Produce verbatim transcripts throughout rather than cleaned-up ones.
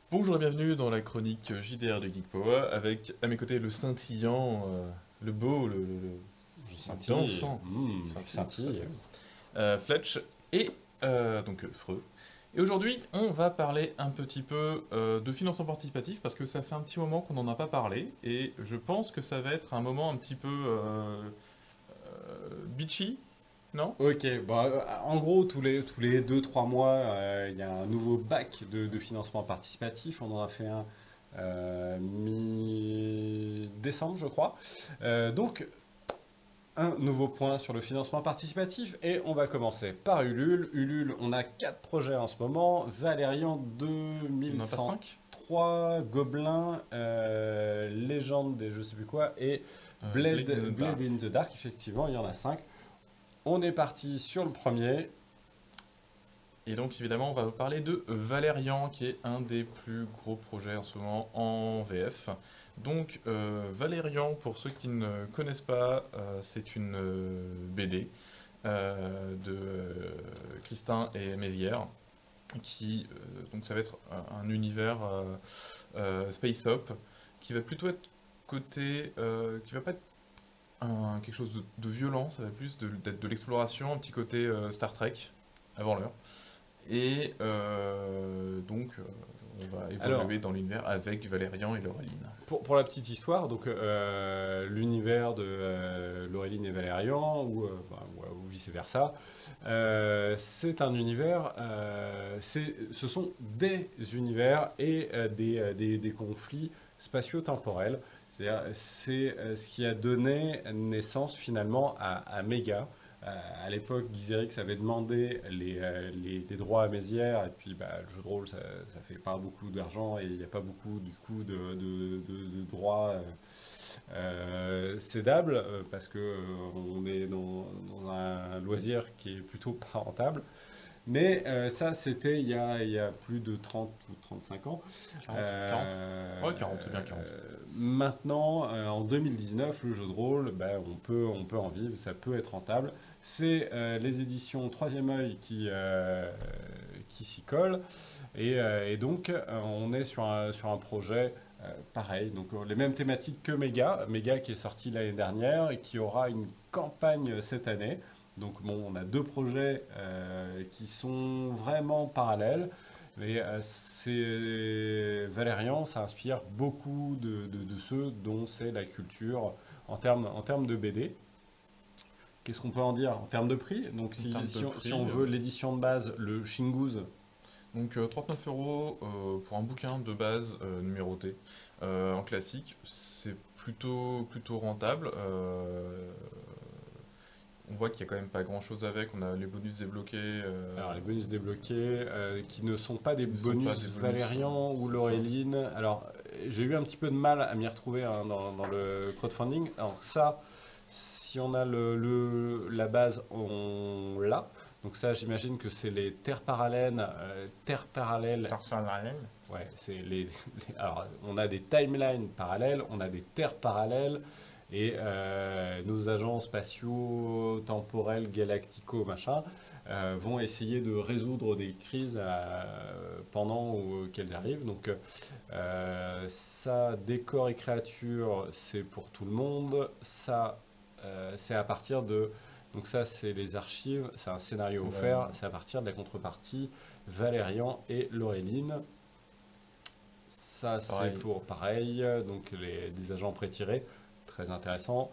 Bonjour et bienvenue dans la chronique J D R de Geekpoa avec à mes côtés le scintillant, euh, le beau, le, le, le- Je le scintille. dansant Mmh, je scintille, scintille. très bien. Euh, Fletch et euh, donc euh, Freux. Et aujourd'hui, on va parler un petit peu euh, de financement participatif parce que ça fait un petit moment qu'on n'en a pas parlé et je pense que ça va être un moment un petit peu euh, euh, bitchy, non? Ok, bon, euh, en gros, tous les, tous les deux trois mois, euh, il y a un nouveau bac de, de financement participatif. On en a fait un euh, mi-décembre, je crois. Euh, donc, un nouveau point sur le financement participatif. Et on va commencer par Ulule. Ulule, on a quatre projets en ce moment. Valérian On n'a pas deux mille cent cinq? trois, Gobelin, euh, Légende des je sais plus quoi, et Euh, Blade in Blade, the Blade Dark. in the Dark, effectivement, il y en a cinq. On est parti sur le premier. Et donc évidemment, on va vous parler de Valérian, qui est un des plus gros projets en ce moment en V F. Donc euh, Valérian, pour ceux qui ne connaissent pas, euh, c'est une euh, B D euh, de euh, Christin et Mézières, qui euh, donc ça va être un, un univers euh, euh, space op, qui va plutôt être côté, euh, qui va pas être un- quelque chose de, de violent, ça va plus de- d'être de l'exploration, un petit côté euh, Star Trek avant l'heure. Et euh, donc, euh, on va Alors, évoluer dans l'univers avec Valérian et Laureline. pour, pour la petite histoire, donc euh, l'univers de euh, Laureline et Valérian, ou, euh, bah, ou- ou vice-versa, euh, c'est un univers, euh, c'est- ce sont des univers et euh, des, euh, des- des conflits spatio-temporels. C'est-à-dire, c'est euh, ce qui a donné naissance finalement à, à Méga. Euh, à l'époque, Gizerix avait demandé les, euh, les- les droits à Mézières, et puis bah, le jeu de rôle, ça, ça fait pas beaucoup d'argent, et il n'y a pas beaucoup du coup de, de- de- de droits euh, euh, cédables, euh, parce que euh, on est dans, dans un loisir qui est plutôt pas rentable. Mais euh, ça, c'était il y a, il y a plus de trente ou trente-cinq ans. quarante, quarante. Euh, Ouais, quarante, c'est bien quarante. Maintenant, euh, en deux mille dix-neuf, le jeu de rôle, ben, on peut, on peut en vivre, ça peut être rentable. C'est euh, les éditions Troisième Œil qui, euh, qui s'y collent. Et, euh, et donc, euh, on est sur un, sur un projet euh, pareil. Donc, euh, les mêmes thématiques que Mega. Mega qui est sorti l'année dernière et qui aura une campagne cette année. Donc, bon, on a deux projets euh, qui sont vraiment parallèles. Mais euh, c'est Valérian, ça inspire beaucoup de, de- de ceux dont c'est la culture en termes, en termes de B D. Qu'est-ce qu'on peut en dire en termes de prix? Donc En si, termes de si on, si on prix, veut euh, l'édition de base, le Shingouz, donc euh, trente-neuf euros euh, pour un bouquin de base euh, numéroté euh, en classique, c'est plutôt, plutôt rentable. Euh, on voit qu'il y a quand même pas grand-chose avec, on a les bonus débloqués euh, alors les bonus débloqués, euh, qui ne sont pas des qui ne sont pas des bonus bonus, hein, Valérian ou c'est ça. Laureline. Alors euh, j'ai eu un petit peu de mal à m'y retrouver hein, dans, dans le crowdfunding. Alors ça, si on a le, le- la base, on l'a. Donc ça, j'imagine que c'est les terres parallèles, euh, terres parallèles. Ouais, c'est les, les- alors, on a des timelines parallèles, on a des terres parallèles, et euh, nos agents spatiaux, temporels, galacticaux, machin, euh, vont essayer de résoudre des crises euh, pendant ou- qu'elles arrivent. Donc, euh, ça, décor et créatures, c'est pour tout le monde. Ça, euh, c'est à partir de. Donc, ça, c'est les archives, c'est un scénario Ouais. offert, c'est à partir de la contrepartie Valérian et Laureline. Ça, c'est Pareil. pour pareil, donc les, des agents pré-tirés, très intéressant.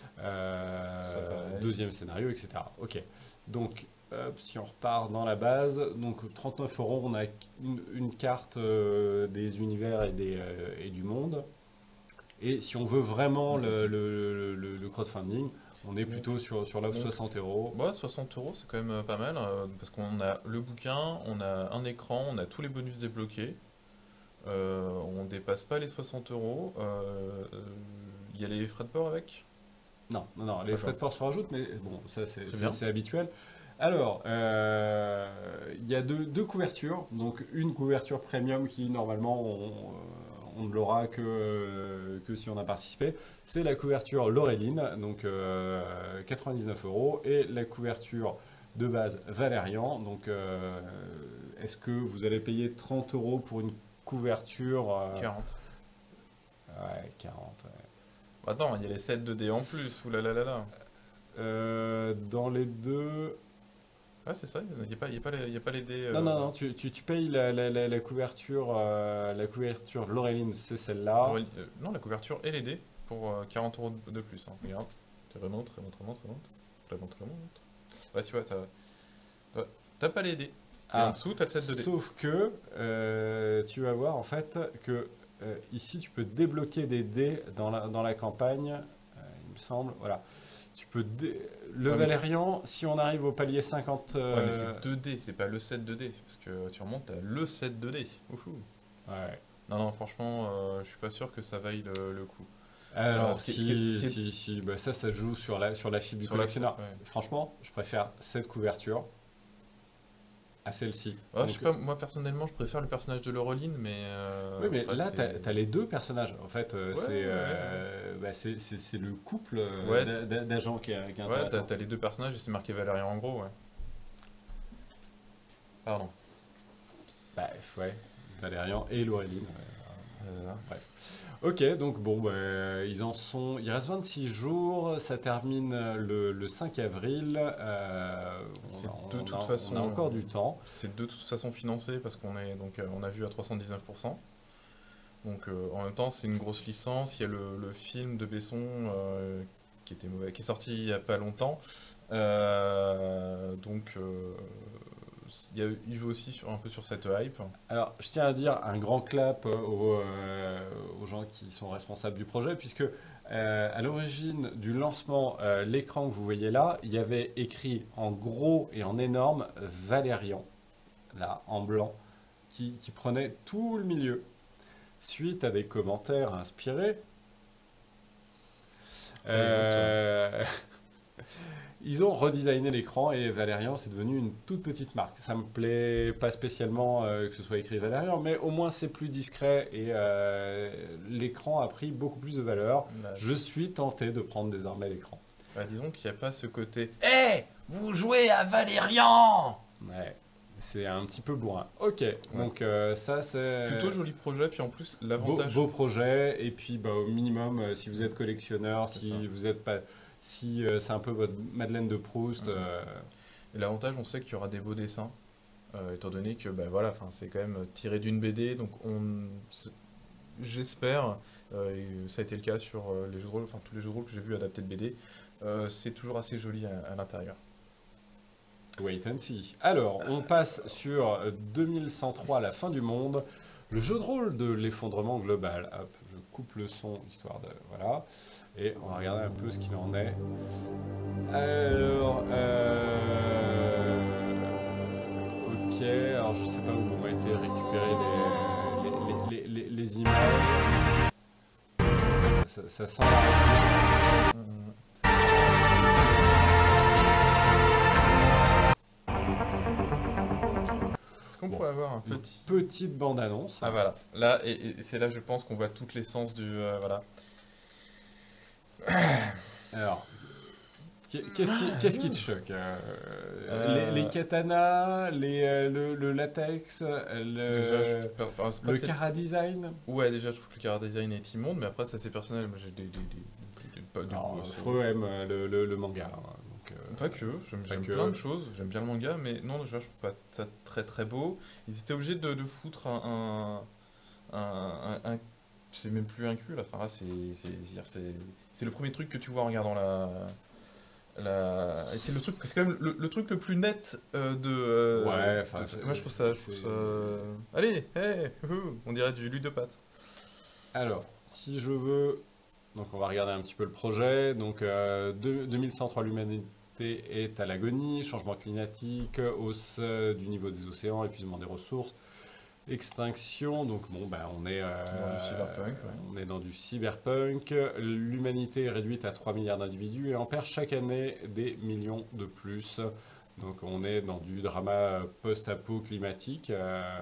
Ça Euh, pareil. deuxième scénario, et cetera. Ok. Donc, hop, si on repart dans la base, donc trente-neuf euros, on a une, une carte euh, des univers et, des, euh, et du monde. Et si on veut vraiment Mm, le, mm, le- le- le crowdfunding, on est mm. Donc, plutôt sur, sur l'offre donc soixante euros. ouais, soixante euros, c'est quand même euh, pas mal, euh, parce qu'on a le bouquin, on a un écran, on a tous les bonus débloqués, euh, on dépasse pas les soixante euros, euh, euh, il y a les frais de port avec? Non, non, non, les frais D'accord, de port se rajoutent, mais bon, ça c'est très c'est- bien. c'est habituel. Alors, euh, il y a deux, deux couvertures. Donc, une couverture premium qui, normalement, on, euh, on ne l'aura que, euh, que si on a participé. C'est la couverture Laureline, donc euh, quatre-vingt-dix-neuf euros. Et la couverture de base Valérian. Donc, euh, est-ce que vous allez payer trente euros pour une couverture. euh, quarante. Ouais, quarante. Ouais. Attends, il y a les sept deux D en plus, oulalalala. Euh, dans les deux. Ah, c'est ça, il n'y a, pas- il y a, pas les- il y a pas les dés. Non, euh, non, non, tu, tu, tu payes la, la, la, la couverture. euh, la couverture Laureline, c'est celle-là. Aurélie- euh, non, la couverture et les dés pour euh, quarante euros de plus. Hein. Regarde, tu remontes, remonte, remonte, remonte. Remonte, remonte. Ouais, si, ouais, t'as t'as- t'as pas les dés. Et en Ah, dessous, t'as le set de dés. sauf que euh, tu vas voir en fait que euh, ici tu peux débloquer des dés dans la, dans la campagne, euh, il me semble. Voilà. Tu peux dé- Le Ouais, mais- Valérian, si on arrive au palier cinquante. Ouais, mais euh, c'est deux dés, c'est pas le set de dés. Parce que tu remontes, t'as le set de dés. Wouhou. ouais. Non, non, franchement, euh, je suis pas sûr que ça vaille le, le coup. Alors, Alors, ce qui- ce qui est- ce si, qui est- si, si, bah, ça, ça joue sur la, sur la fibre du Sur la- collectionneur. ouais. Franchement, je préfère cette couverture à celle-ci. Ouais, je Donc, sais pas, moi personnellement, je préfère le personnage de Laureline, mais. euh, oui, mais après, là, c'est- tu as, les deux personnages. En fait, euh, Ouais, c'est ouais, euh, bah, c'est- c'est- c'est le couple euh, Ouais. d'a- d'a- d'agents qui est, qui est Ouais, t'as intéressant. t'as les deux personnages et c'est marqué Valérian en gros, ouais. Pardon. Bah, ouais, Valérian et Laureline. ouais. Euh, Ok, donc bon, bah, ils en sont. Il reste vingt-six jours, ça termine le, le cinq avril. euh, on C'est a- de on toute a- façon- On a encore du temps. C'est de toute façon financé parce qu'on est donc euh, on a vu à trois cent dix-neuf pour cent. Donc euh, en même temps, c'est une grosse licence. Il y a le, le film de Besson euh, qui était mauvais, qui est sorti il y a pas longtemps. Euh, donc euh, il, y a, il va aussi sur, un peu sur cette hype. Alors, je tiens à dire un grand clap aux, euh, aux gens qui sont responsables du projet, puisque euh, à l'origine du lancement, euh, l'écran que vous voyez là, il y avait écrit en gros et en énorme Valérian, là, en blanc, qui, qui prenait tout le milieu. Suite à des commentaires inspirés, C'est rigolo, cette euh, ils ont redesigné l'écran et Valérian, c'est devenu une toute petite marque. Ça me plaît pas spécialement euh, que ce soit écrit Valérian, mais au moins c'est plus discret et euh, l'écran a pris beaucoup plus de valeur. Bah, Je suis tenté de prendre désormais l'écran. bah, disons qu'il n'y a pas ce côté hé, vous jouez à Valérian. Ouais, c'est un petit peu bourrin. Ok, donc euh, ça c'est Plutôt joli projet, puis en plus beau, l'avantage. beau projet. Et puis bah, au minimum, euh, si vous êtes collectionneur, C'est si ça. vous êtes pas, si euh, c'est un peu votre Madeleine de Proust. Mhm. euh, Et l'avantage, on sait qu'il y aura des beaux dessins, euh, étant donné que bah, voilà, enfin, c'est quand même tiré d'une B D, donc on, c'est- j'espère, euh, et ça a été le cas sur euh, les jeux de rôle, enfin tous les jeux de rôle que j'ai vus adaptés de B D, euh, c'est toujours assez joli à, à l'intérieur. Wait and see. Alors, on passe sur deux mille cent trois, la fin du monde. Le jeu de rôle de l'effondrement global. Hop, je coupe le son histoire de. Voilà. Et on va regarder un peu ce qu'il en est. Alors. euh, Ok, alors je sais pas où ont été récupérées les, les, les, les- les images. Ça, ça- ça sent la- Est-ce qu'on Bon. pourrait avoir un une petit... petite bande-annonce. Ah voilà, là, et, et c'est là je pense qu'on voit toute l'essence du... euh, voilà. Alors, qu'est- qu'est-ce qui, qu'est-ce qui te choque euh, Euh, les, les katanas, les, euh, le, le latex, le, Déjà, je suis pas- enfin, c'est pas le cette- cara design. Ouais, déjà, je trouve que le chara design est immonde, mais après, ça c'est personnel. Moi, j'ai des, des, des, des- pas de Alors, goût, c'est- Freux aime euh, le, le, le manga. hein, donc, euh, Pas que, j'aime pas j'aime que. plein de choses, j'aime bien le manga, mais non, déjà, je trouve pas ça très très beau. Ils étaient obligés de, de foutre un. un, un- un- un- c'est même plus un cul, là, enfin là, c'est c'est- c'est-à-dire, c'est- c'est le premier truc que tu vois en regardant la. la... et c'est le truc, c'est quand même le, le truc le plus net euh, de. euh, Ouais, enfin, de- c'est- moi je trouve ça. Je trouve c'est- ça... Allez, hey, ouhou, on dirait du l'huile de pâte. Alors, si je veux. Donc, on va regarder un petit peu le projet. Donc, euh, deux- deux mille cent trois, l'humanité est à l'agonie. Changement climatique, hausse euh, du niveau des océans, épuisement des ressources. Extinction, donc bon, ben, on est, euh, Dans du cyberpunk, ouais. on est dans du cyberpunk. L'humanité est réduite à trois milliards d'individus et en perd chaque année des millions de plus. Donc on est dans du drama post-apo climatique. euh.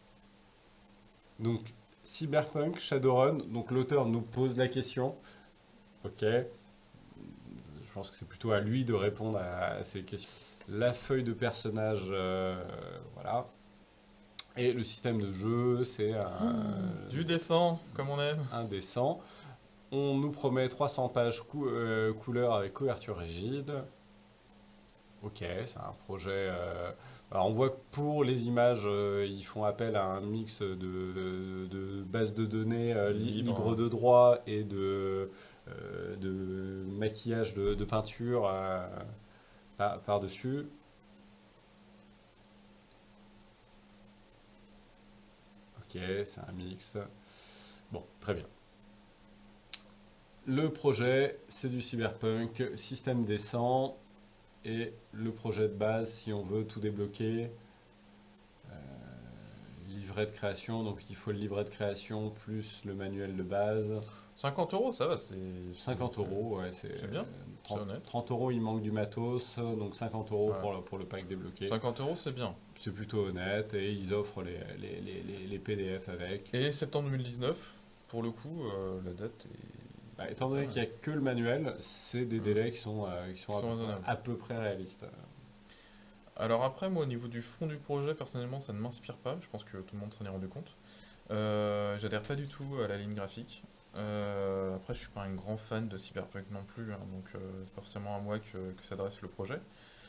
Donc cyberpunk, Shadowrun, donc l'auteur nous pose la question. Ok, je pense que c'est plutôt à lui de répondre à, à ces questions. La feuille de personnage, euh, voilà. Et le système de jeu, c'est un, Du dessin, comme on aime. un dessin. On nous promet trois cents pages cou euh, couleur avec couverture rigide. Ok, c'est un projet. Euh, alors on voit que pour les images, euh, ils font appel à un mix de, de, de bases de données euh, li Libre. libres de droit et de, euh, de maquillage de, de peinture euh, par- par-dessus. Ok, c'est un mix. Bon, très bien. Le projet, c'est du cyberpunk, système décent. Et le projet de base, si on veut tout débloquer, euh, livret de création, donc il faut le livret de création plus le manuel de base. cinquante euros, ça va, c'est... cinquante euros, ouais, c'est C'est bien, trente, c'est honnête. trente euros, il manque du matos, donc cinquante euros Ouais. pour, le, pour le pack débloqué. cinquante euros, c'est bien. C'est plutôt honnête et ils offrent les, les, les, les, les P D F avec. Et septembre deux mille dix-neuf, pour le coup, euh, la date est... Bah, étant donné Ouais. qu'il n'y a que le manuel, c'est des Ouais. délais qui sont, euh, qui sont, Qui à, sont peu près, raisonnables. à peu près réalistes. Alors après, moi, au niveau du fond du projet, personnellement, ça ne m'inspire pas. Je pense que tout le monde s'en est rendu compte. Euh, j'adhère pas du tout à la ligne graphique. Euh, après, je suis pas un grand fan de Cyberpunk non plus, hein, donc euh, c'est pas forcément à moi que, que s'adresse le projet.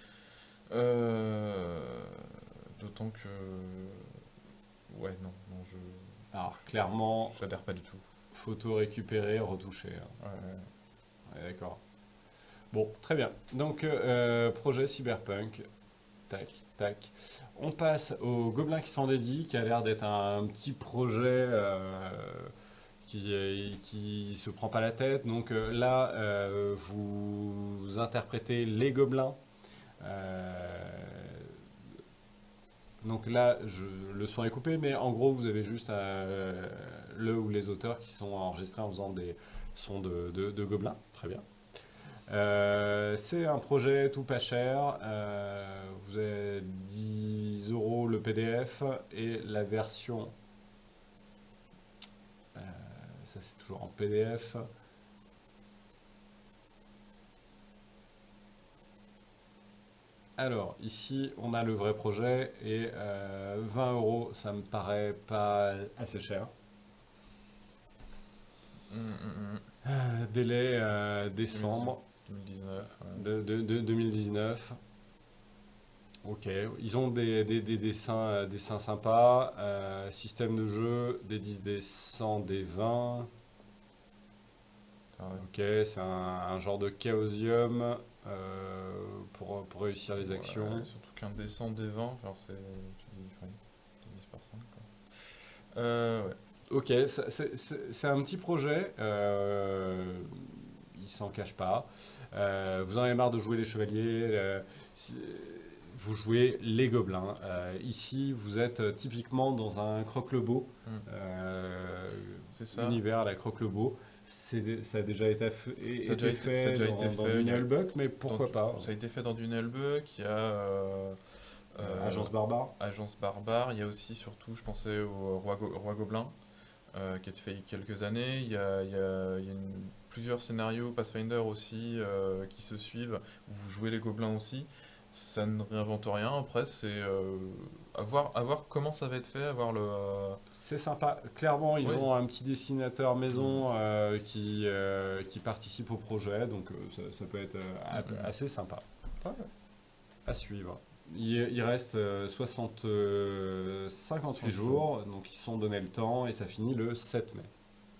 Euh, D'autant que... Ouais, non, non, je... Alors clairement, J'adhère pas du tout. photo récupérée, retouchée. Hein. Ouais, Ouais, d'accord. Bon, très bien. Donc, euh, projet Cyberpunk. Tac, tac. On passe au Gobelin qui s'en dédie, qui a l'air d'être un, petit projet euh, qui, euh, qui se prend pas la tête. Donc euh, là, euh, vous interprétez les Gobelins. Euh, donc là, je, le son est coupé, mais en gros, vous avez juste euh, le ou les auteurs qui sont enregistrés en faisant des sons de, de, de Gobelins. Très bien. Euh, c'est un projet tout pas cher. Euh, vous avez dix euros le P D F et la version. euh, ça, c'est toujours en P D F. Alors, ici, on a le vrai projet et euh, vingt euros, ça me paraît pas assez cher. Hum, hum, hum. Euh, délai euh, décembre deux mille dix-neuf. Ouais. de, de- de deux mille dix-neuf. Ok, ils ont des, des- des dessins, euh, dessins sympas, euh, système de jeu, des dix, des cent, des vingt. Ah ouais. Ok, c'est un, un genre de chaosium euh, pour, pour réussir les actions. Ouais, surtout qu'un descend des vingt, genre c'est... Tu dis, ouais, dix par cinq, quoi. Euh, ouais. Ok, ça- c'est c'est- c'est un petit projet, euh, il s'en cache pas. Euh, vous en avez marre de jouer les chevaliers, euh, si- vous jouez les gobelins. Euh, ici, vous êtes euh, typiquement dans un croque-le-beau, Hmm. euh, C'est ça. univers, la croque-le-beau. C'est- Ça a déjà été, aff- et- Ça a déjà été été- fait ça a déjà dans, été dans fait, du il y a- Nullbuck, mais Dans pourquoi du- pas? Ça a été fait dans du Nullbuck, il y a... euh, Euh, euh, Agence Barbare. Agence Barbare, il y a aussi surtout, je pensais au Roi, Go- Roi Gobelin, euh, qui a été fait il y a quelques années. Il y a, il y a- il y a une- plusieurs scénarios Pathfinder aussi euh, qui se suivent, où vous jouez les gobelins aussi. Ça ne réinvente rien, après c'est euh, à voir, à voir comment ça va être fait, à voir le... euh, C'est sympa. Clairement, ils Oui. ont un petit dessinateur maison euh, qui, euh, qui participe au projet, donc euh, ça, ça peut être euh, a- Mhm. assez sympa Ouais. à suivre. Il, il reste euh, soixante, euh, cinquante-huit soixante jours, donc ils se sont donné le temps et ça finit le sept mai.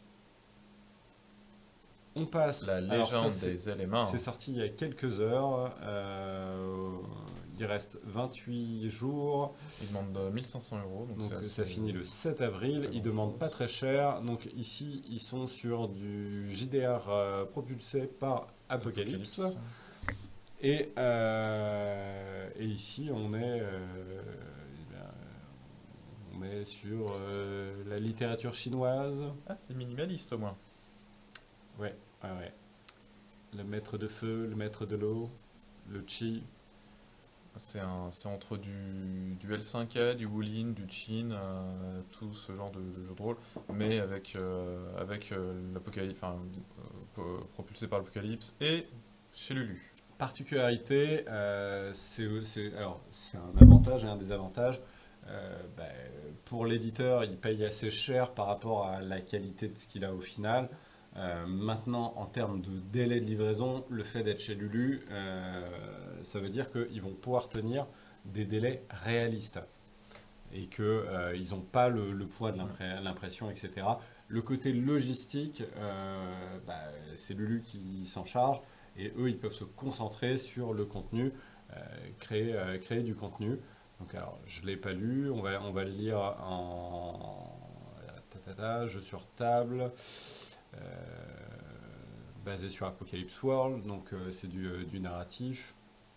On passe. La alors ça, légende c'est- des éléments. C'est sorti il y a quelques heures. euh, il reste vingt-huit jours. Il demande euh, mille cinq cents euros, donc, Donc c'est ça assez- finit le sept avril, pas ils grand demandent chose. pas très cher. Donc ici, ils sont sur du J D R euh, propulsé par Apocalypse. Et, euh, et ici, on est, euh, eh bien, on est sur euh, la littérature chinoise. Ah, c'est minimaliste au moins. Ouais, ouais, ouais. Le maître de feu, le maître de l'eau, le chi. C'est un, c'est entre du, du L cinq A, du Wulin, du Qin, euh, tout ce genre de, de jeu de rôle, mais avec, euh, avec euh, l'apocalypse, enfin, euh, po- propulsé par l'apocalypse et chez Lulu. Particularité, euh, c'est c'est- alors, c'est un avantage et un désavantage. euh, bah, pour l'éditeur, il paye assez cher par rapport à la qualité de ce qu'il a au final. Euh, maintenant, en termes de délai de livraison, le fait d'être chez Lulu, euh, ça veut dire qu'ils vont pouvoir tenir des délais réalistes et qu'ils euh, n'ont pas le, le poids de l'impression, et cetera. Le côté logistique, euh, bah, c'est Lulu qui s'en charge et eux, ils peuvent se concentrer sur le contenu, euh, créer, euh, créer du contenu. Donc, alors, je ne l'ai pas lu, on va, on va le lire en ta, ta, ta, jeu sur table. Euh, basé sur Apocalypse World, donc euh, c'est du, euh, du narratif.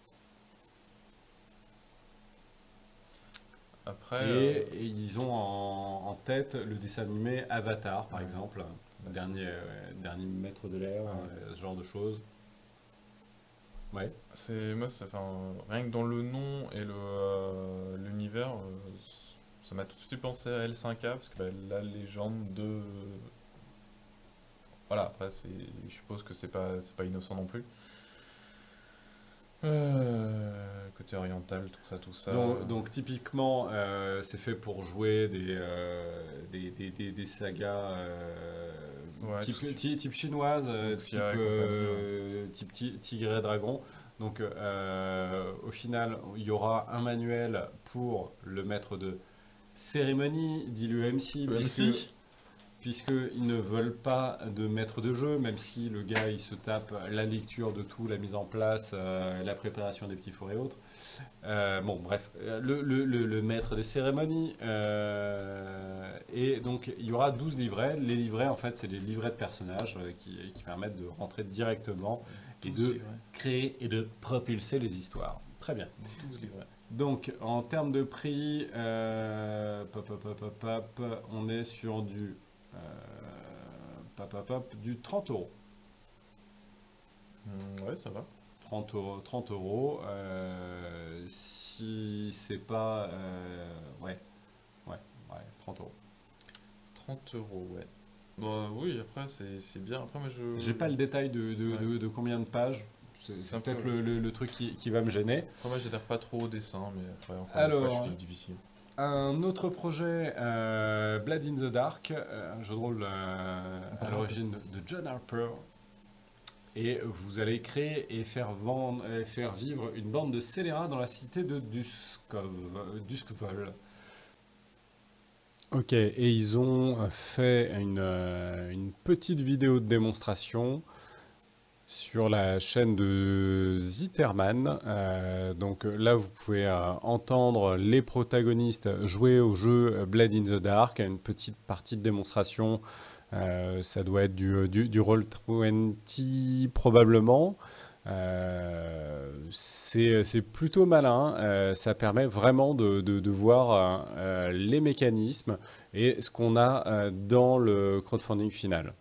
Après, et, euh, et ils ont en, en tête le dessin animé Avatar, par ouais. exemple, Bah, dernier, euh, dernier maître de l'air, Ouais. euh, ce genre de choses. Ouais. c'est moi, c'est- enfin, rien que dans le nom et le euh, l'univers, euh, ça m'a tout de suite pensé à L cinq A parce que bah, la légende de voilà. Après, c'est, je suppose que c'est pas c'est pas innocent non plus. Euh, côté oriental, tout ça, tout ça. Donc, donc typiquement, euh, c'est fait pour jouer des, euh, des, des, des, des sagas euh, Ouais, type, tout ce type, type chinoise, euh, type, Wuxia et compagnie, euh, type ti- Tigre et Dragon. Donc euh, au final, il y aura un manuel pour le maître de cérémonie, dit l'U M C, E M C. puisque puisqu'ils ne veulent pas de maître de jeu, même si le gars il se tape la lecture de tout, la mise en place, euh, la préparation des petits fours et autres. Euh, bon, bref, le, le, le, le maître de cérémonie. Euh, et donc, il y aura douze livrets. Les livrets, en fait, c'est des livrets de personnages euh, qui, qui permettent de rentrer directement et douze de livrets. créer et de propulser les histoires. Très bien. douze livrets. Donc, en termes de prix, euh, pop, pop, pop, pop, pop, on est sur du, euh, pop, pop, pop, du trente euros. Hmm, ouais, ça va. trente euros, trente euros. Euh, si c'est pas. Euh, ouais, ouais, ouais, trente euros. trente euros, ouais. Bon, oui, après, c'est c'est bien. Après, moi, je. J'ai pas le détail de, de, Ouais. de- de combien de pages. C'est C'est c'est un peut-être peu- le, le- le truc qui, qui va me gêner. Après, moi, j'adhère pas trop au dessin, mais après, encore Alors, une fois, je suis difficile. Un autre projet, euh, Blood in the Dark, euh, un jeu de rôle euh, à l'origine de, de John Harper. Et vous allez créer et faire, vendre, et faire vivre une bande de scélérats dans la cité de Duskov, Duskvol. Ok, et ils ont fait une, euh, une petite vidéo de démonstration sur la chaîne de Zitterman. Euh, donc là, vous pouvez euh, entendre les protagonistes jouer au jeu Blade in the Dark, une petite partie de démonstration. Euh, ça doit être du, du, du roll vingt probablement. Euh, c'est c'est plutôt malin. Euh, ça permet vraiment de, de, de voir euh, les mécanismes et ce qu'on a euh, dans le crowdfunding final.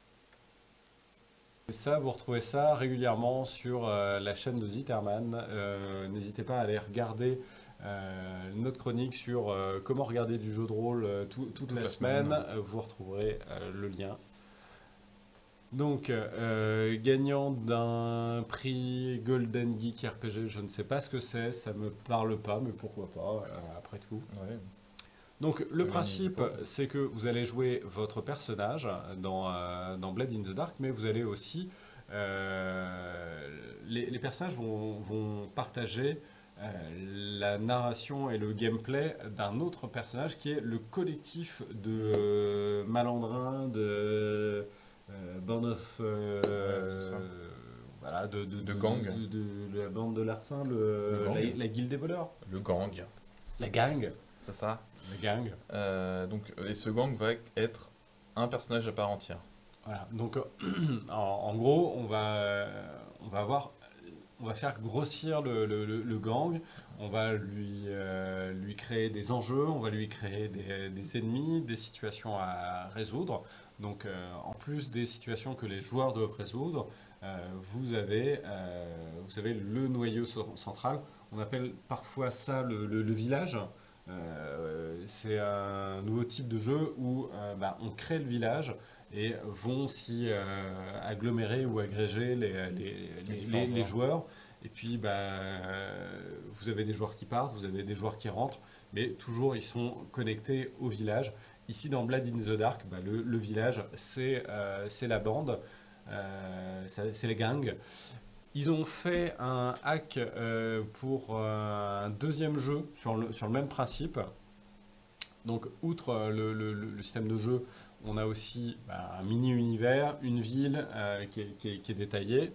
Et ça, vous retrouvez ça régulièrement sur euh, la chaîne de Zitterman. Euh, N'hésitez pas à aller regarder euh, notre chronique sur euh, comment regarder du jeu de rôle euh, tout, toute, Toute la, la semaine. semaine. Euh, Vous retrouverez euh, le lien. Donc, euh, gagnant d'un prix Golden Geek R P G, je ne sais pas ce que c'est, ça me parle pas, mais pourquoi pas, euh, après tout. Ouais. Donc le gagner principe, du pot. c'est que vous allez jouer votre personnage dans, euh, dans Blade in the Dark, mais vous allez aussi... euh, les, les personnages vont, vont partager euh, la narration et le gameplay d'un autre personnage qui est le collectif de euh, malandrins, de euh, band of... euh, Ouais, c'est ça. voilà, de, de, De gang. De, de- de la bande de Larcin, le, Le gang. la, la guilde des voleurs. Le gang, La gang. c'est ça. La gang. Euh, donc, et ce gang va être un personnage à part entière. Voilà, donc euh, en, en gros, on va, euh, on va avoir, on va faire grossir le, le- le- le gang, on va lui, euh, lui créer des enjeux, on va lui créer des, des ennemis, des situations à résoudre. Donc euh, en plus des situations que les joueurs doivent résoudre, euh, vous avez, euh, vous avez le noyau so- central. On appelle parfois ça le, le- le village. Euh, c'est un nouveau type de jeu où euh, bah, on crée le village et vont s'y euh, agglomérer ou agréger les, les, les- différents les- les joueurs. joueurs. Et puis, bah, euh, vous avez des joueurs qui partent, vous avez des joueurs qui rentrent. mais toujours ils sont connectés au village. Ici dans Blade in the Dark, bah, le, le village c'est euh, c'est la bande, euh, c'est c'est les gangs. Ils ont fait un hack euh, pour euh, un deuxième jeu sur le, sur le même principe. Donc, outre euh, le, le- le- le système de jeu, on a aussi bah, un mini-univers, une ville euh, qui est, qui est- qui est détaillée.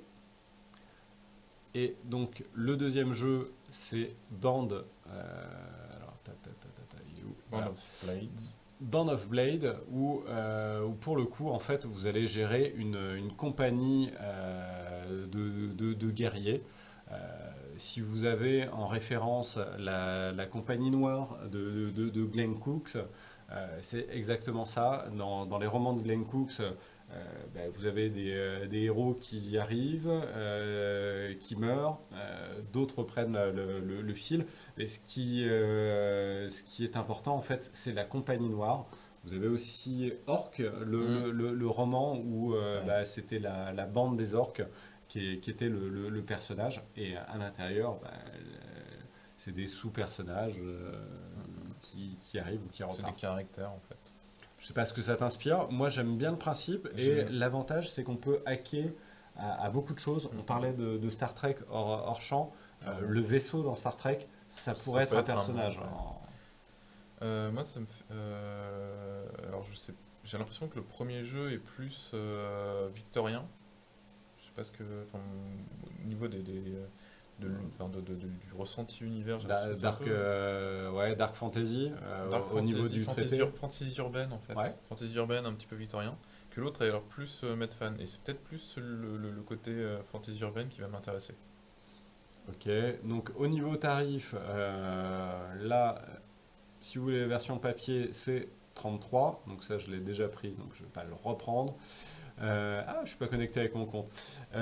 Et donc, le deuxième jeu, c'est Band. euh, alors, ta, ta, ta, ta, ta, il est où Band Voilà. of Blades. Band of Blade, où, euh, où pour le coup, en fait, vous allez gérer une, une compagnie euh, de, de- de guerriers. Euh, si vous avez en référence la, la compagnie noire de, de- de Glenn Cooks, euh, c'est exactement ça. Dans, dans les romans de Glenn Cooks, euh, ben, vous avez des, euh, des héros qui arrivent, euh, qui meurent, euh, d'autres prennent le, le- le fil. Et ce qui, euh, ce qui est important, en fait, c'est la compagnie noire. Vous avez aussi Orc, le, Mm. le- le- le roman où euh, Ouais. bah, c'était la, la bande des orques qui, est- qui était le, le- le personnage. Et à l'intérieur, bah, le- c'est des sous-personnages euh, qui, qui arrivent ou qui C'est des repartent. caractères en fait. Je sais pas ce que ça t'inspire. Moi, j'aime bien le principe. Et J'aime. l'avantage, c'est qu'on peut hacker à, à beaucoup de choses. On Mhm. parlait de, de Star Trek hors, hors champ. Euh, Ah bon. le vaisseau dans Star Trek, ça Ça pourrait être peut un être un personnage. monstre, ouais. En- Euh, moi, ça me fait. euh, Alors, je sais. J'ai l'impression que le premier jeu est plus euh, victorien. Je sais pas ce que. Enfin, au niveau des, des, de, l- enfin, de- de- de- du ressenti univers, j'ai Da- l'impression que c'est un Dark, peu euh, ouais, Dark Fantasy, euh, Dark au, au niveau fantasy, du fantasy, traité. ur- fantasy urbaine en fait. Ouais. Fantasy urbaine un petit peu victorien. Que l'autre a l'air plus euh, mettre fan. Et c'est peut-être plus le, le- le côté euh, fantasy urbaine qui va m'intéresser. Ok. Donc au niveau tarif, euh, là, si vous voulez la version papier, c'est trente-trois. Donc ça, je l'ai déjà pris, donc je vais pas le reprendre. Euh, ah, je suis pas connecté avec mon compte.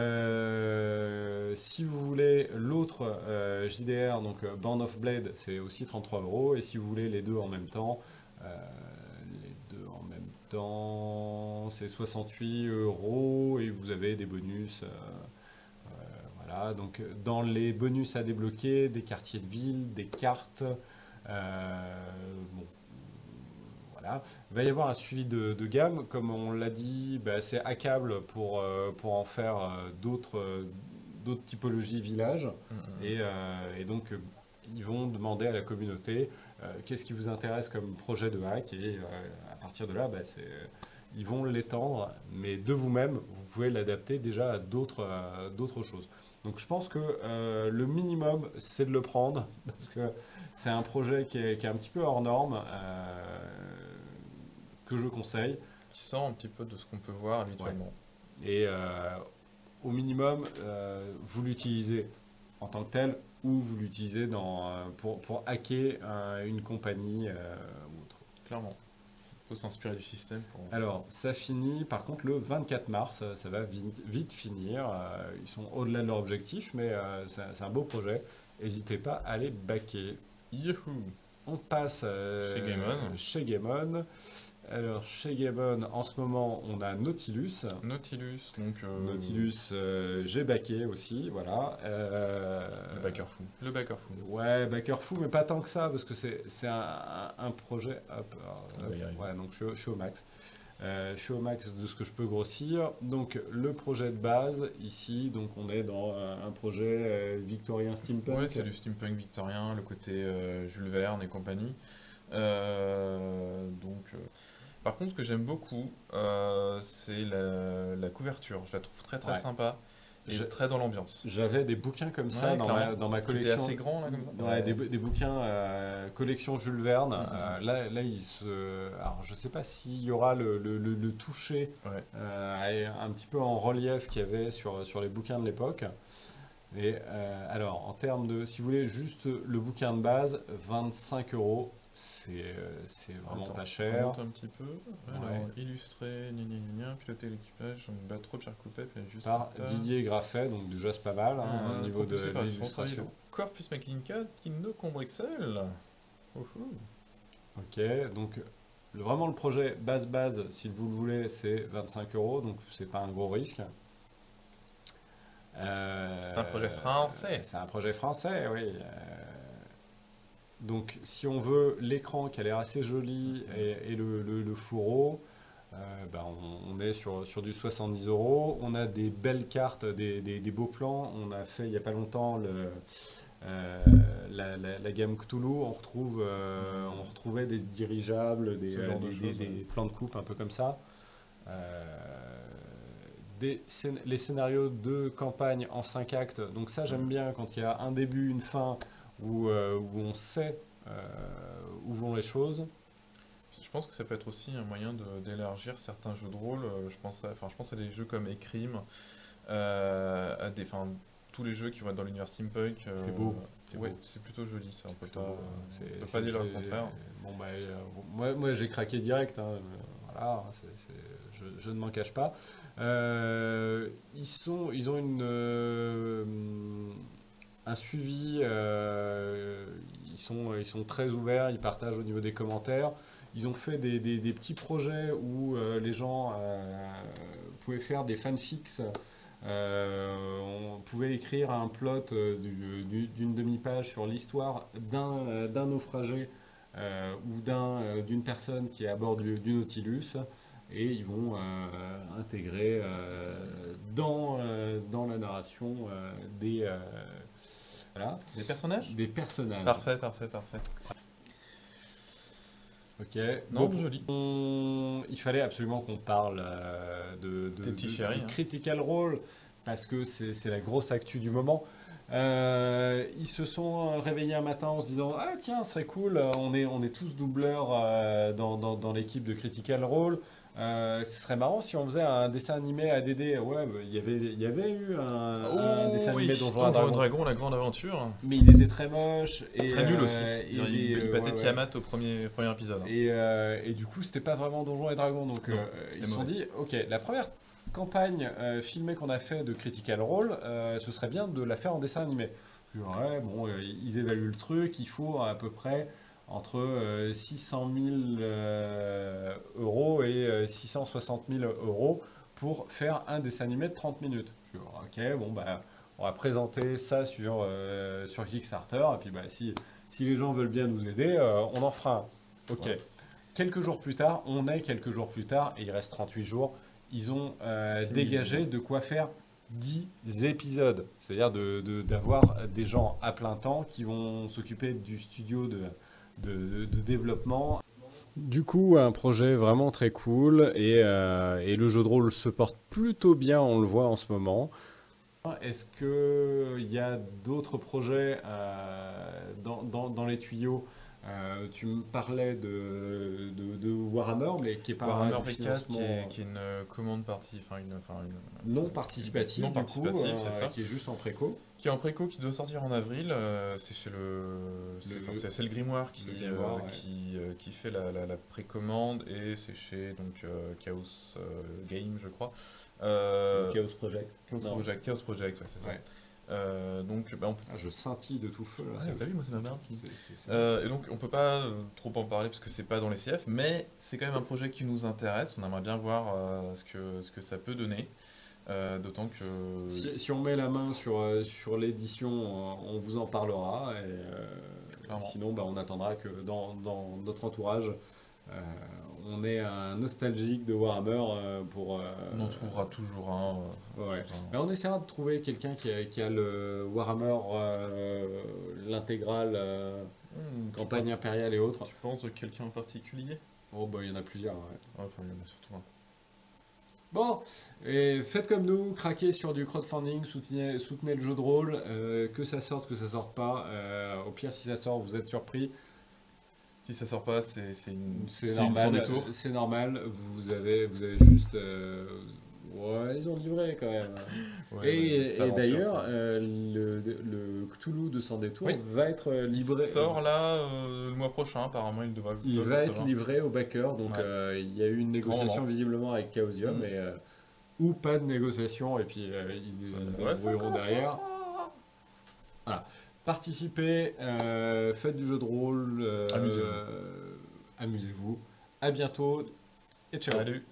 Euh, si vous voulez l'autre euh, J D R, donc euh, Band of Blade, c'est aussi trente-trois euros. Et si vous voulez les deux en même temps, euh, les deux en même temps, c'est soixante-huit euros et vous avez des bonus. euh, euh, voilà, donc dans les bonus à débloquer, des quartiers de ville, des cartes. euh, bon, voilà. Il va y avoir un suivi de, de gamme, comme on l'a dit, bah, c'est hackable pour, euh, pour en faire euh, d'autres euh, d'autres typologies villages. Mm, mm, Et, euh, et donc, euh, ils vont demander à la communauté euh, qu'est-ce qui vous intéresse comme projet de hack. Et euh, à partir de là, bah, c'est, ils vont l'étendre, mais de vous-même, vous pouvez l'adapter déjà à d'autres euh, d'autres choses. Donc, je pense que euh, le minimum, c'est de le prendre, parce que c'est un projet qui est, qui est un petit peu hors norme. euh, que je conseille. Qui sort un petit peu de ce qu'on peut voir habituellement. Et euh, au minimum, euh, vous l'utilisez en tant que tel ou vous l'utilisez dans, euh, pour, pour hacker euh, une compagnie euh, ou autre. Clairement. Faut s'inspirer du système pour. Alors, ça finit par contre le vingt-quatre mars, ça va vite, vite finir. Euh, ils sont au-delà de leur objectif, mais euh, c'est c'est un beau projet. N'hésitez pas à les backer. Youhou! On passe euh, Chez Game On. chez Game On. Alors, chez Game On, en ce moment, on a Nautilus. Nautilus, donc. euh, Nautilus, euh, j'ai backé aussi, voilà. Euh, Le backer fou. Le backer fou. Ouais, backer fou, mais pas tant que ça, parce que c'est c'est un, un- un projet. Hop, alors, On va hop, y arriver. ouais, donc je, suis au- je suis au max. Euh, je suis au max de ce que je peux grossir. Donc, le projet de base, ici, donc on est dans un, un projet euh, victorien steampunk. Ouais, c'est du steampunk victorien, le côté euh, Jules Verne et compagnie. Euh, donc, euh, par contre, ce que j'aime beaucoup, euh, c'est la, la couverture. Je la trouve très très Ouais. sympa et Je- très dans l'ambiance. J'avais des bouquins comme ça Ouais, dans, ma, clairement. dans ma Qui était collection. assez grand là comme ça. Ouais, des, des bouquins euh, collection Jules Verne. Mhm. Euh, là, là, il se. Alors, je sais pas s'il y aura le, le, le- le toucher Ouais. euh, un petit peu en relief qu'il y avait sur, sur les bouquins de l'époque. Et euh, alors, en termes de. Si vous voulez juste le bouquin de base, vingt-cinq euros. C'est euh, c'est vraiment Attends, pas on cher. monte un petit peu. Alors, Ouais. illustré, gna gna gna gna, piloter l'équipage, on bat trop Pierre Coupet, puis juste. Par ça. Didier Graffet, donc déjà c'est pas mal hein, Euh, au niveau de propulsé par l'illustration. Corpus McLincat qui ne Combrexel. Ouhou. Ok, donc le- vraiment le projet base base, si vous le voulez, c'est vingt-cinq euros, donc c'est pas un gros risque. Euh, C'est un projet français. C'est un projet français, oui. Euh, donc, si on veut l'écran qui a l'air assez joli et, et le, le, le fourreau, euh, ben on, on est sur, sur du soixante-dix euros. On a des belles cartes, des, des, des beaux plans. On a fait il n'y a pas longtemps le, euh, la, la, la gamme Cthulhu. On, retrouve, euh, on retrouvait des dirigeables, des, Ce genre des, de des, choses, des ouais. plans de coupe un peu comme ça. Euh, des, scén- les scénarios de campagne en cinq actes. Donc ça, j'aime bien quand il y a un début, une fin, où, euh, où on sait euh, où vont les choses. Je pense que ça peut être aussi un moyen de- d'élargir certains jeux de rôle. euh, Je penserais, enfin, je pense à des jeux comme Escrime, euh, à des, enfin, tous les jeux qui vont être dans l'univers steampunk. euh, C'est beau, c'est ouais, beau. c'est plutôt joli ça. On peut Plutôt pas, beau. on C'est- peut c'est- pas dire le c'est- contraire. Bon, bah, euh, moi, moi j'ai craqué direct. Hein, euh, voilà, c'est- c'est- je, je ne m'en cache pas. Euh, ils, sont, ils ont une, euh, un suivi. euh, ils, sont, ils sont très ouverts. Ils partagent au niveau des commentaires. Ils ont fait des, des- des petits projets où euh, les gens euh, pouvaient faire des fanfics. Euh, on pouvait écrire un plot euh, du- du- d'une demi-page sur l'histoire d'un euh, d'un naufragé euh, ou d'un, euh, d'une personne qui est à bord du, du Nautilus. Et ils vont euh, intégrer euh, dans, euh, dans la narration euh, des, euh, voilà, Des personnages? des personnages. Parfait, parfait, parfait. Ok. Non, Bon, joli. on- il fallait absolument qu'on parle euh, de, de, Tes petits de- chéris, de hein. Critical Role parce que c'est c'est la grosse actu du moment. Euh, ils se sont réveillés un matin en se disant ah tiens, ce serait cool, on est, on est tous doubleurs euh, dans, dans, dans l'équipe de Critical Role. Euh, ce serait marrant si on faisait un dessin animé A D D. Ouais, bah, il y avait, il y avait eu un, un Oh dessin oui, animé Donjons Donjons et et Dragons, Dragons, la grande aventure. mais il était très moche et Très nul euh, aussi. et Il, il, des- il euh, battait ouais, ouais. Tiamat au premier, premier épisode. hein. Et, euh, et du coup, c'était pas vraiment Donjons et Dragons. Donc, Non, euh, c'était ils se sont mauvais. dit, ok, la première campagne euh, filmée qu'on a fait de Critical Role, euh, ce serait bien de la faire en dessin animé. Je dis, ouais, bon, euh, ils évaluent le truc, il faut à peu près entre euh, six cent mille euh, euros et euh, six cent soixante mille euros pour faire un dessin animé de trente minutes. Je dis, ok, bon, bah, on va présenter ça sur, euh, sur Kickstarter, et puis bah, si, si les gens veulent bien nous aider, euh, on en fera un. Ok. Ouais. Quelques jours plus tard, on est quelques jours plus tard, et il reste trente-huit jours, ils ont euh, Six dégagé millions. de quoi faire dix épisodes. C'est-à-dire de- de- d'avoir des gens à plein temps qui vont s'occuper du studio de, de, de- de développement. Du coup, un projet vraiment très cool, et, euh, et le jeu de rôle se porte plutôt bien, on le voit en ce moment. Est-ce qu'il y a d'autres projets euh, dans, dans- dans les tuyaux? Euh, tu me parlais de, de, de Warhammer, mais qui n'est pas Warhammer un V quatre, financement qui est, qui est une euh, commande partie, enfin une, enfin une- non participatif, non du participative, coup, c'est euh, ça. qui est juste en préco. Qui est en préco, qui doit sortir en avril. euh, c'est chez le, c'est Le- enfin, c'est- c'est le Grimoire qui, le Grimoire, euh, ouais. qui, euh, qui fait la, la- la précommande et c'est chez donc euh, Chaos euh, Game, je crois. Euh, C'est le Chaos Project. Chaos Non. Project, Chaos Project, ouais, c'est ça. Ouais. Euh, donc, bah, on peut. Ah, je scintille de tout feu là. Ouais, t'as vu, moi c'est ma merde. C'est- c'est- c'est- Euh, et donc on peut pas euh, trop en parler parce que c'est pas dans les C F, mais c'est quand même un projet qui nous intéresse. On aimerait bien voir euh, ce que ce que ça peut donner, Euh, d'autant que Si, si on met la main sur, euh, sur l'édition, euh, on vous en parlera. Et, euh, Clairement. sinon, bah, on attendra que dans, dans notre entourage, euh, on ait un nostalgique de Warhammer euh, pour. euh, on en trouvera toujours un. euh, ouais. sous un- Mais on essaiera de trouver quelqu'un qui a, qui a le Warhammer, euh, l'intégrale, euh, Hmm, tu campagne impériale et autres. penses- Tu penses de quelqu'un en particulier? Oh, bah, il y en a plusieurs. Ouais. Ouais, enfin, il y en a surtout un. Bon, et faites comme nous, craquez sur du crowdfunding, soutenez, soutenez le jeu de rôle, euh, que ça sorte, que ça sorte pas. Euh, au pire, si ça sort, vous êtes surpris. Si ça sort pas, c'est c'est une, C'est c'est une sans normal. détour. C'est normal. Vous avez, vous avez juste. euh, ouais, ils ont livré quand même. Ouais, et ouais, et c'est aventure, d'ailleurs, quoi. euh, le, le Cthulhu de Sans détour Oui. va être Il livré. sort là euh, le mois prochain, apparemment il devrait. Il devrait va le être recevoir. livré au backer, donc Ouais. euh, il y a eu une négociation moment. visiblement avec Chaosium, Mhm. et, euh, ou pas de négociation, et puis euh, ils, se- ils se Ouais, débrouilleront derrière. Participez, euh, faites du jeu de rôle, euh, Amusez-vous. euh, amusez-vous. À bientôt et ciao. Salut.